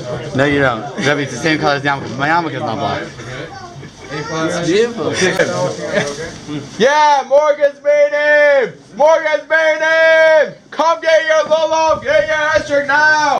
No, you don't. That'd be the same color as the yarmulke, but my yarmulke's not black. It's beautiful. Yeah, Morgan's meeting! Morgan's meeting! Come get your Lolo, get your asterisk now!